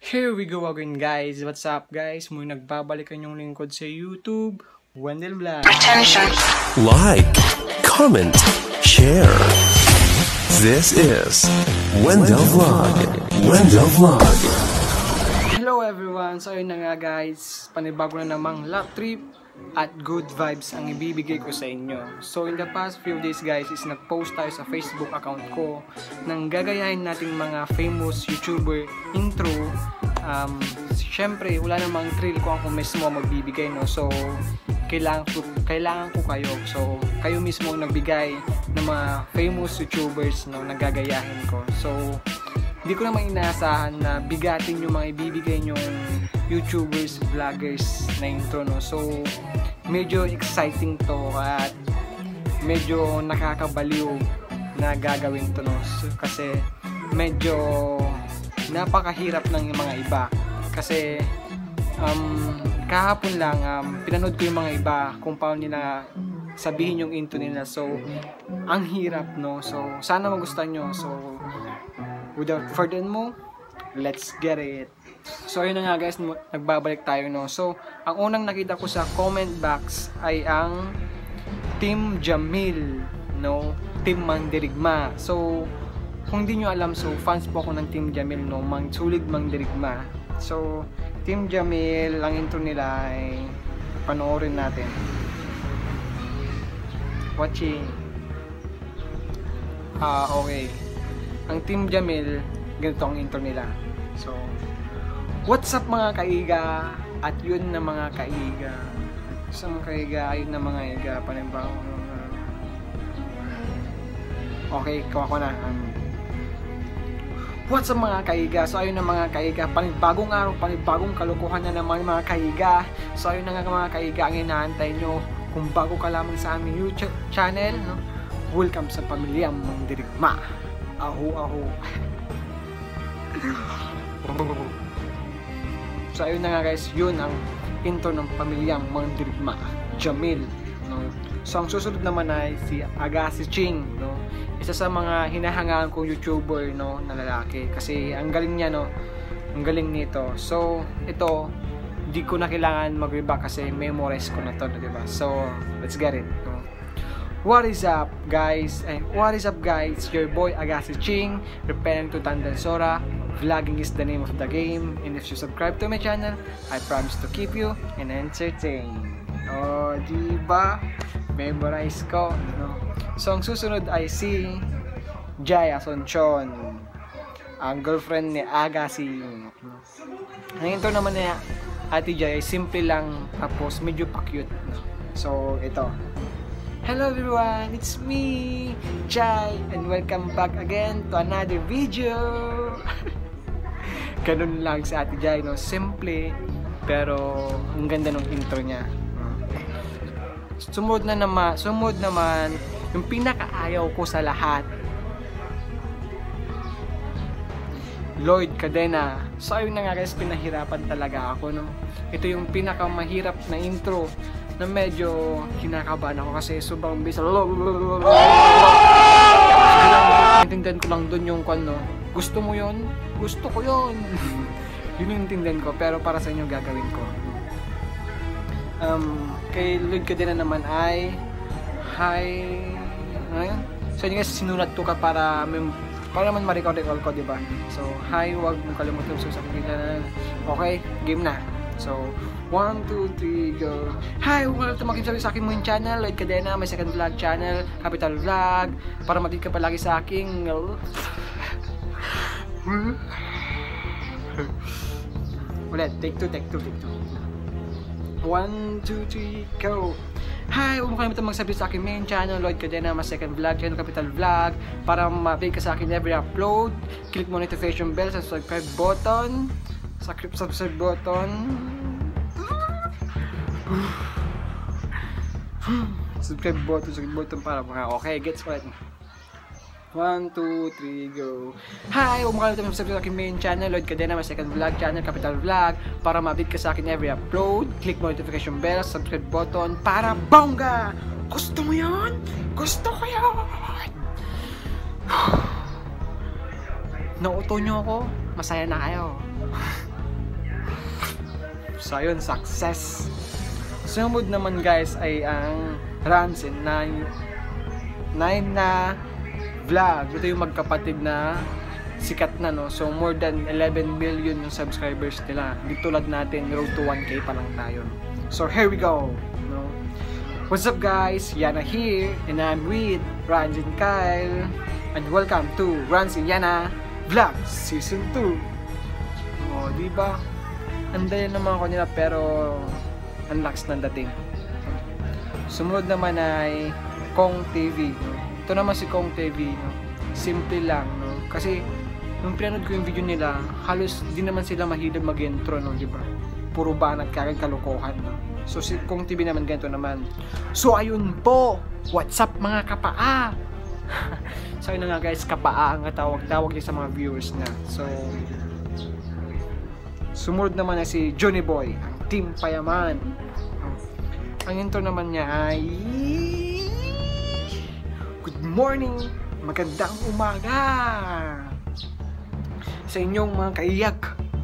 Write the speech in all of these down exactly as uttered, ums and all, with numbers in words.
Here we go again, guys. What's up, guys? Muli nagbabalik ang yung lingkod sa YouTube, Wendell Vlog. Attention. Like, comment, share. This is Wendell Vlog. Wendell Vlog. Hello everyone! So yun na nga, guys. Panibago na namang lap trip at good vibes ang ibibigay ko sa inyo. So in the past few days, guys, is nag-post tayo sa Facebook account ko ng gagayahin nating mga famous YouTuber intro. Um, Siyempre, wala namang thrill ko ako mismo magbibigay, no? So, kailangan ko, kailangan ko kayo. So, kayo mismo ang nagbigay ng mga famous YouTubers, no, na gagayahin ko. So, hindi ko naman inaasahan na bigatin yung mga ibibigay nyong YouTubers, vloggers na intro, no? So, medyo exciting to at medyo nakakabaliw na gagawin to, no? So, kasi medyo napakahirap ng yung mga iba. Kasi um, kahapon lang um, pinanood ko yung mga iba kung paano nila sabihin yung intro nila. So, ang hirap, no? So, sana magustuhan nyo. So, without further ado, let's get it. So ayun na nga, guys, nagbabalik tayo, no. So ang unang nakita ko sa comment box ay ang Team Jamil, no, Team Mandirigma. So kung di nyo alam, so fans po ako ng Team Jamil, no, Mang Sulig Mandirigma. So Team Jamil, ang intro nila ay panoorin natin. Watching. Ah, okay. Ang Team Jamil, ganito ang intro nila. So, what's up mga kaiga? At yun na mga kaiga. Sa mga kaiga, ayun na mga iga. Panimbang. Okay, kawa ko na. Um, what's up mga kaiga? So, ayun na mga kaiga. Panibagong araw, panibagong kalukuhan na naman mga kaiga. So, ayun na nga mga kaiga ang inaantay nyo. Kung bago ka lamang sa aming YouTube channel, no? Welcome sa pamilyang Mandirigma. Aho, aho. So ayun na nga, guys, yun ang intro ng pamilyang Mandirigma, Jamil, no? So ang susunod naman ay si Agassi Ching, no? Isa sa mga hinahangaan kong YouTuber, no, na lalaki, kasi ang galing niya, no, ang galing nito. So ito, di ko na kailangan mag-iba kasi memorize ko na to, diba? So let's get it, no? What is up, guys? Eh, what is up, guys? Your boy Agassi Ching, representing to Tandansora. Vlogging is the name of the game, and if you subscribe to my channel, I promise to keep you and entertain. Oh, diba? Memorize ko, no? So ang susunod ay si Jai Asuncion, ang girlfriend ni Agassi. Ang intro naman ni Ate Jai ay simple lang, tapos medyo pa-cute, no? So ito. Hello everyone, it's me, Jai, and welcome back again to another video. Ganun lang sa Ate Jai, no? Simple, pero ang ganda ng intro niya. Sumunod na naman, sumunod naman, yung pinakaayaw ko sa lahat, Lloyd Cadena. So ayun na nga, guys, pinahirapan talaga ako, no? Ito yung pinakamahirap na intro na medyo kinakabahan ako kasi sobrang bilis. Intindihan ko lang dun yung kwan, no? Gusto mo yun? Gusto ko yun. Yun yung intindihan ko, pero para sa inyo gagawin ko. Um, kay Lloyd Cadena naman ay hi. Ayun. So yun, guys, sinulat ko ka para para naman ma-record-record ko, diba? So hi, huwag mong kalimutan sa sabihin. Okay, game na. So one, two, three, go. Hi, huwag ka makinig sa akin mo yung channel, Lloyd Cadena, may second vlog channel, Capital Vlog, para makinig ka palagi sa aking ulit, take two, take two, take two. One, two, three, go. Hi, huwag mo kalimutan magsabi sa akin main channel, Lloyd Cadena, may second vlog channel, Capital Vlog, para ma-update ka sa akin every upload. Click mo notification bell sa subscribe button. Subscribe button. Subscribe button, subscribe button para mga okay, gets what? one, two, three, go. Hi, huwag mo kalimutan mag-subscribe sa aking main channel, Lloyd Cadena, may second vlog channel, Capital Vlog, para ma-update ka sa akin every upload. Click mo notification bell, subscribe button para bongga! Gusto mo yun? Gusto ko yun! Nauto nyo ako, masaya na kayo. So ayun, success. Sumunod naman guys ay ang Runs in nine na vlog. Ito yung magkapatid na sikat na, no? So more than eleven million yung subscribers nila. Di tulad natin, road to one K pa lang tayo. So here we go, no? What's up guys? Yana here and I'm with Runs and Kyle and welcome to Runs and Yana Vlogs Season two. O, diba? Andayan naman ako nila pero unlocks ng dating. Sumunod naman ay Kong T V, no? Ito naman si Kong T V, no? Simple lang, no? Kasi nung pinanood ko yung video nila, halos di naman sila mahilig mag-intro, no? Diba? Puro banat, kakag kalokohan, no? So si Kong T V naman ganito naman. So ayun po, what's up mga kapaa? So ayun na nga guys, kapaa ang tawag-tawag niya sa mga viewers na. So sumunod naman na si Johnny Boy, ang Team Payaman. Ang intro naman niya ay good morning, magandang umaga sa inyong mga kaiyak.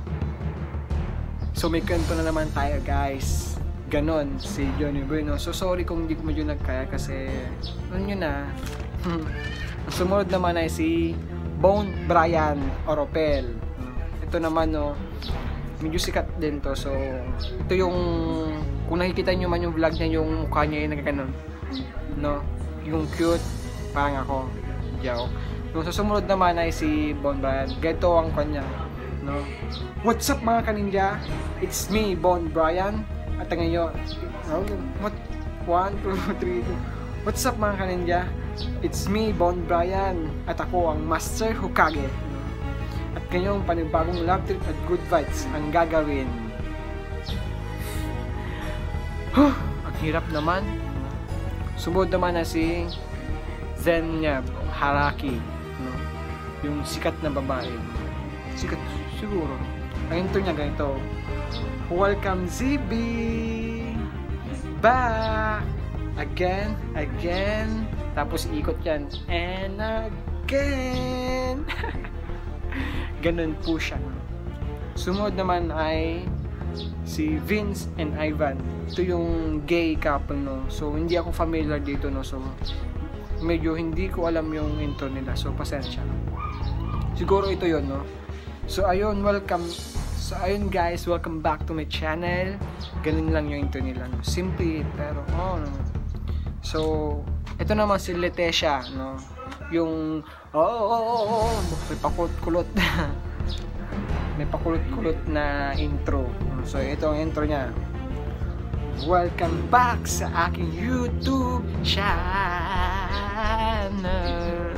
So may kanto na naman tayo guys. Ganon si Johnny Boy, no? So sorry kung hindi ko medyo nagkaya kasi ano nyo na. Ang sumunod naman ay si Bone Brian Oropel. Ito naman, no, medyo sikat din to. So ito yung, kung nakikita nyo man yung vlog niya, yung mukha niya yung nagkakanon, no? Yung cute, parang ako. Joke. Yung susunod naman ay si Bone Brian. Ganito ang kanya, no? What's up mga kaninja? It's me, Bone Brian. At ngayon, oh, what? one, two, three, what's up mga kaninja? It's me, Bone Brian. At ako ang Master Hokage. At ngayong panibagong love trip at good vibes ang gagawin. Huh, ang hirap naman. Sumunod naman na si Zenya Haraki, no? Yung sikat na babae. Sikat siguro. Ang intro niya ganito. Welcome Z B back again, again. Tapos ikot yan. And again. Ganun po siya. Sumunod naman ay si Vince and Ivan. Ito yung gay couple, no? So hindi ako familiar dito, no? So medyo hindi ko alam yung intro nila. So pasensya. Siguro ito yon, no? So ayun, welcome. So ayun guys, welcome back to my channel. Ganun lang yung intro nila, no? Simple pero oh, no? So ito naman si Leticia, no? Yung oh, oh, oh, oh, may pakulot-kulot. May pakulot-kulot na intro. So ito ang intro niya. Welcome back sa aking YouTube channel.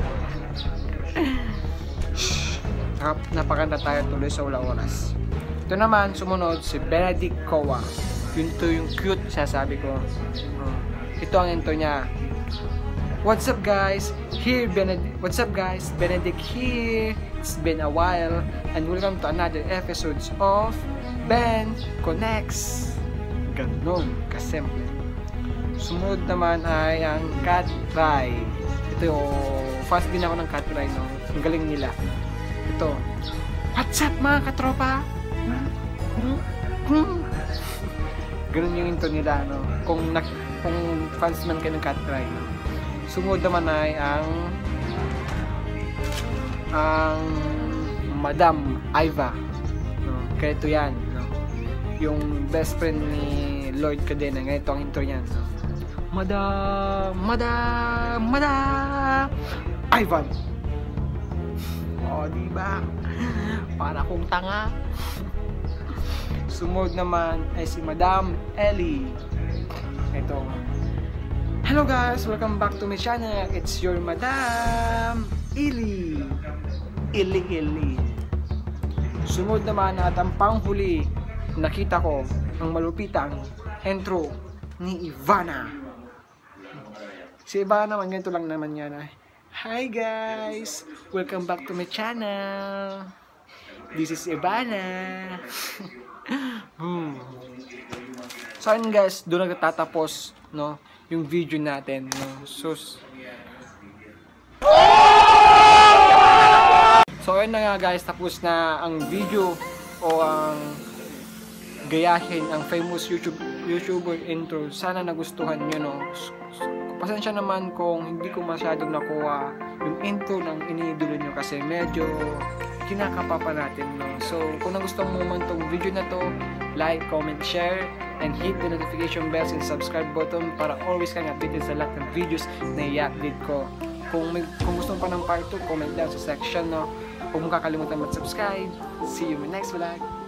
Napakanta tayo tuloy sa wala oras. Ito naman, sumunod si Benedict Kowa. Yun to yung cute, sasabi ko. Ito ang intro niya. What's up guys? Here Benedict. What's up guys? Benedict here. It's been a while and welcome to another episodes of Ben Connects. Ganon kasimple. Sumunod naman ay ang Cat Try. Ito yung fast din ako ng Cat Try, no? Ang galing nila. Ito. What's up mga katropa? Ganun yung intro nila, no? Kung, na, kung fans man kayo ng Cat Try, no? Sumunod naman ay ang ang Madam Iva, no? Kaya ito yan, no? Yung best friend ni Lloyd Cadena. Ganito ang intro yan, no? Madam Madam Madam Ivan. O, diba? Para akong tanga. Sumunod naman ay si Madam Ellie. Ito. Hello guys, welcome back to my channel. It's your Madam Ellie. Ellie Ellie. Sumunod naman at ang panghuli, nakita ko ang malupitang intro ni Ivana. Si Ivana naman, ganito lang naman yan. Hi guys, welcome back to my channel. This is Ivana. Boom. So ayun guys, doon nagtatapos, no, yung video natin, no. Sus. So ayun na nga guys, tapos na ang video o ang gayahin ang famous YouTube YouTuber intro. Sana nagustuhan nyo, no? Pasensya naman kung hindi ko masyadong nakuha yung intro ng iniidolo nyo kasi medyo kinakapa pa natin, no? So, kung nagustuhan mo naman tong video na to, like, comment, share, and hit the notification bells and subscribe button para always kang updated sa lahat ng videos na i-update ko. Kung, may, kung gusto mo pa ng part two, comment down sa section, no? Huwag mong kakalimutan mag-subscribe. See you in my next vlog.